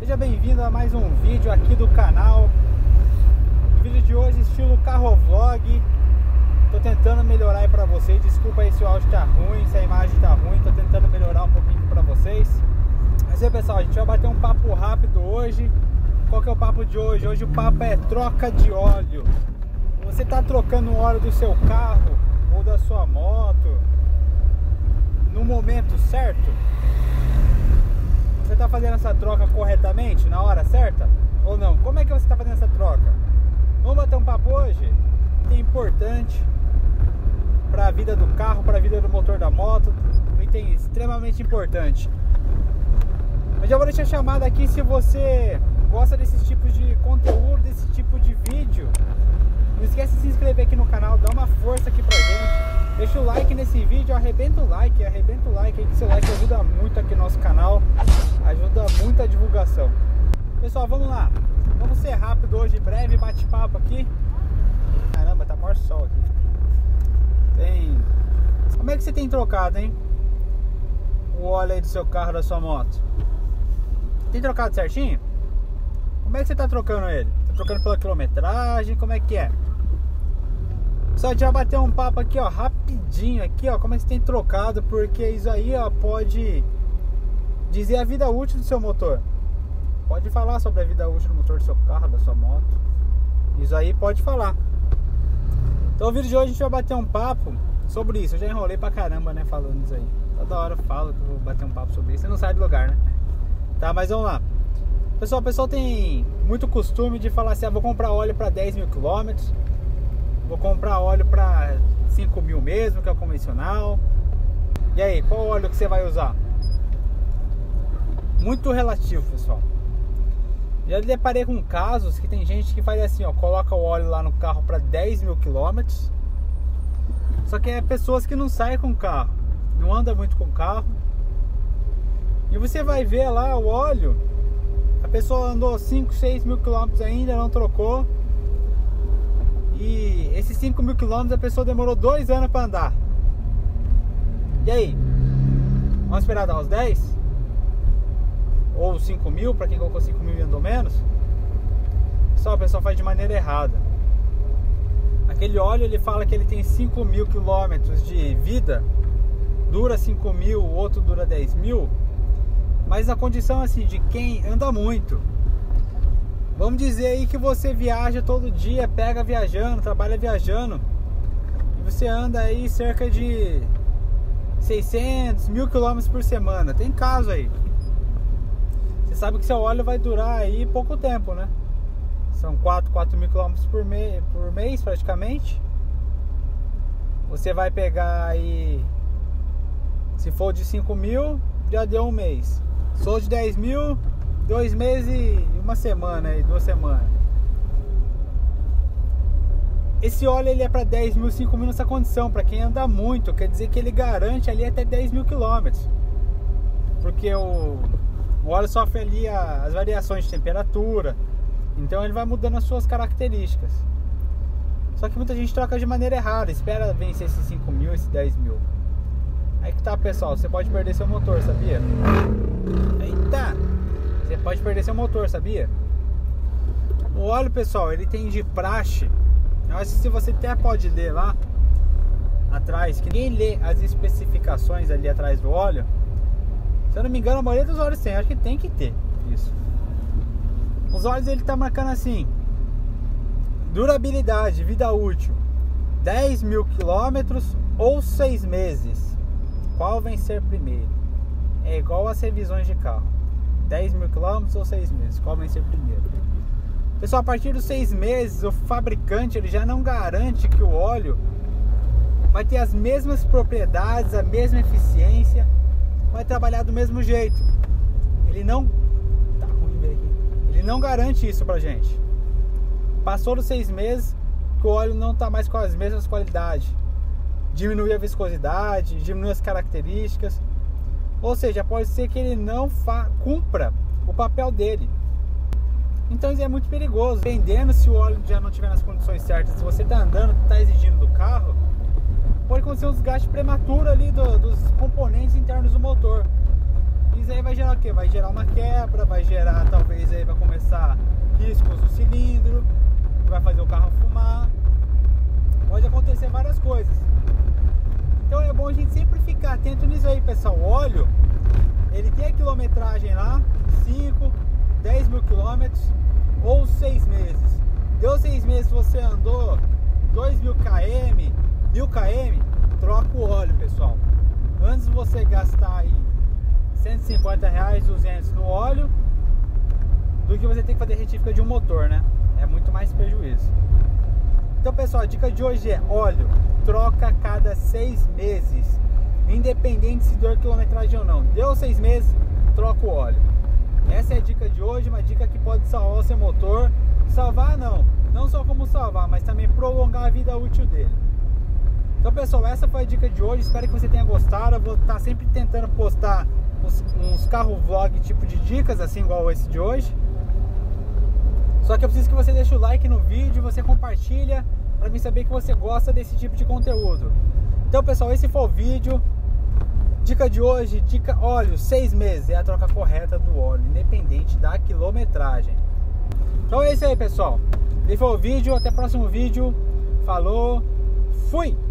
Seja bem-vindo a mais um vídeo aqui do canal. O vídeo de hoje estilo carrovlog. Tô tentando melhorar aí pra vocês. Desculpa aí se o áudio tá ruim, se a imagem tá ruim. Tô tentando melhorar um pouquinho pra vocês. Mas aí, pessoal, a gente vai bater um papo rápido hoje. Qual que é o papo de hoje? Hoje o papo é troca de óleo. Você tá trocando o óleo do seu carro ou da sua moto no momento certo? Você está fazendo essa troca corretamente, na hora certa? Ou não? Como é que você está fazendo essa troca? Vamos bater um papo hoje? Item importante para a vida do carro, para a vida do motor da moto. Um item extremamente importante. Eu já vou deixar a chamada aqui se você gosta desses tipos de conteúdo, desse tipo de vídeo. Não esquece de se inscrever aqui no canal, dá uma força aqui pra gente. Deixa o like nesse vídeo, arrebenta o like aí, que seu like ajuda muito aqui no nosso canal, ajuda muito a divulgação. Pessoal, vamos lá, vamos ser rápido hoje, breve bate-papo aqui. Caramba, tá maior sol aqui. Como é que você tem trocado, hein? O óleo aí do seu carro, da sua moto. Tem trocado certinho? Como é que você tá trocando ele? Tá trocando pela quilometragem? Como é que é? Só já bater um papo aqui, ó, rapidinho aqui, ó, como é que você tem trocado, porque isso aí, ó, pode dizer a vida útil do seu motor. Pode falar sobre a vida útil do motor do seu carro, da sua moto. Isso aí pode falar. Então, o vídeo de hoje a gente vai bater um papo sobre isso. Eu já enrolei pra caramba, né, falando isso aí. Toda hora eu falo que eu vou bater um papo sobre isso. Você não sai do lugar, né? Tá, mas vamos lá. Pessoal, o pessoal tem muito costume de falar assim, ah, vou comprar óleo para 10 mil quilômetros. Vou comprar óleo para 5 mil mesmo, que é o convencional. E aí, qual óleo que você vai usar? Muito relativo, pessoal. Já deparei com casos que tem gente que faz assim, ó, coloca o óleo lá no carro para 10 mil quilômetros. Só que é pessoas que não saem com o carro, não anda muito com o carro. E você vai ver lá o óleo, a pessoa andou 5, 6 mil quilômetros ainda, não trocou. E esses 5 mil quilômetros a pessoa demorou 2 anos para andar. E aí? Vamos esperar dar uns 10? Ou 5 mil, para quem colocou 5 mil e andou menos? Só o pessoal faz de maneira errada. Aquele óleo, ele fala que ele tem 5 mil quilômetros de vida. Dura 5 mil, o outro dura 10 mil. Mas na condição assim, de quem anda muito. Vamos dizer aí que você viaja todo dia, pega viajando, trabalha viajando, e você anda aí cerca de 600, 1000 quilômetros por semana. Tem caso aí. Você sabe que seu óleo vai durar aí pouco tempo, né? São 4 mil quilômetros por mês praticamente. Você vai pegar aí, se for de 5 mil, já deu um mês. Sou de 10 mil, 2 meses e uma semana aí, 2 semanas. Esse óleo ele é para 10 mil, 5 mil nessa condição. Para quem anda muito, quer dizer que ele garante ali até 10 mil quilômetros. Porque o óleo sofre ali as variações de temperatura. Então ele vai mudando as suas características. Só que muita gente troca de maneira errada. Espera vencer esses 5 mil, esses 10 mil. Aí que tá, pessoal, você pode perder seu motor, sabia? Eita! Você pode perder seu motor, sabia? O óleo, pessoal, ele tem de praxe. Eu acho que se você até pode ler lá atrás, que ninguém lê as especificações ali atrás do óleo. Se eu não me engano, a maioria dos óleos tem. Acho que tem que ter isso. Os óleos ele tá marcando assim: durabilidade, vida útil 10 mil quilômetros ou 6 meses. Qual vencer primeiro? É igual às revisões de carro: 10 mil quilômetros ou 6 meses, qual vencer primeiro? Pessoal, a partir dos 6 meses, o fabricante ele já não garante que o óleo vai ter as mesmas propriedades, a mesma eficiência, vai trabalhar do mesmo jeito. Ele não... Tá ruim ver aqui. Ele não garante isso pra gente. Passou dos 6 meses, que o óleo não tá mais com as mesmas qualidades. Diminui a viscosidade, diminui as características. Ou seja, pode ser que ele não cumpra o papel dele. Então isso é muito perigoso. Dependendo se o óleo já não estiver nas condições certas, se você está andando, está exigindo do carro, pode acontecer um desgaste prematuro ali dos componentes internos do motor. Isso aí vai gerar o quê? Vai gerar uma quebra, vai gerar, talvez aí vai começar riscos no cilindro, vai fazer o carro fumar, pode acontecer várias coisas. Então é bom a gente sempre ficar atento nisso aí, pessoal. O óleo, ele tem a quilometragem lá, 5, 10 mil quilômetros ou 6 meses. Deu 6 meses, você andou 2.000 km, 1.000 km, troca o óleo, pessoal. Antes de você gastar aí R$150, 200 no óleo, do que você tem que fazer retífica de um motor, né? É muito mais prejuízo. Então, pessoal, a dica de hoje é óleo, troca a cada 6 meses, independente se deu quilometragem ou não. Deu 6 meses, troca o óleo. Essa é a dica de hoje, uma dica que pode salvar o seu motor. Salvar não só como salvar, mas também prolongar a vida útil dele. Então, pessoal, essa foi a dica de hoje, espero que você tenha gostado. Eu vou estar sempre tentando postar uns carro vlog tipo de dicas, assim igual esse de hoje. Só que eu preciso que você deixe o like no vídeo, você compartilha, para mim saber que você gosta desse tipo de conteúdo. Então, pessoal, esse foi o vídeo. Dica de hoje, dica óleo, 6 meses é a troca correta do óleo, independente da quilometragem. Então é isso aí, pessoal. Esse foi o vídeo, até o próximo vídeo. Falou, fui!